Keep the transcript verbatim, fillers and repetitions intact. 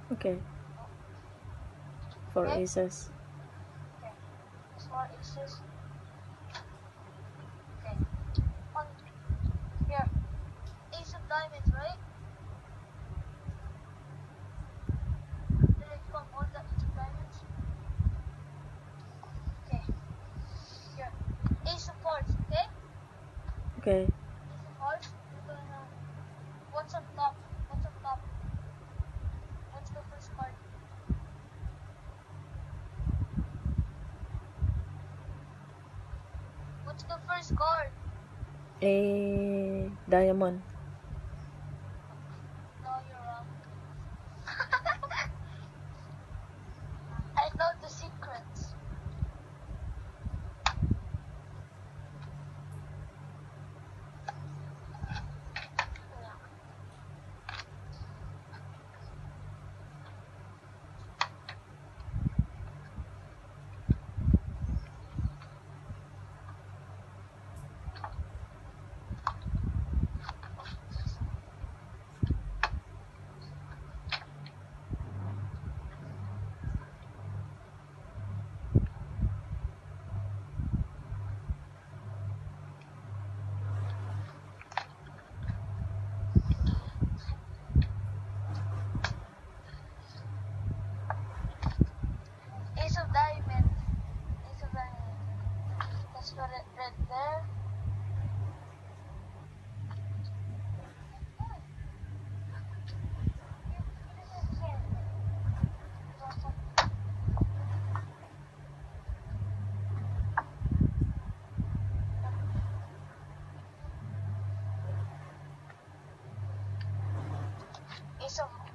Okay. Four Okay? aces. Okay. There's four aces. Okay. On here. Ace of diamonds, right? Did come on the ace of diamonds? Okay. Here. Ace of hearts, okay? Okay. Ace of hearts. We're gonna. What's on top? What's on top? What's the first card? What's the first card? A diamond. No, you're wrong. I know the secrets. Yeah. Ace of diamond. Ace of diamond. Let's put it right there. Ace of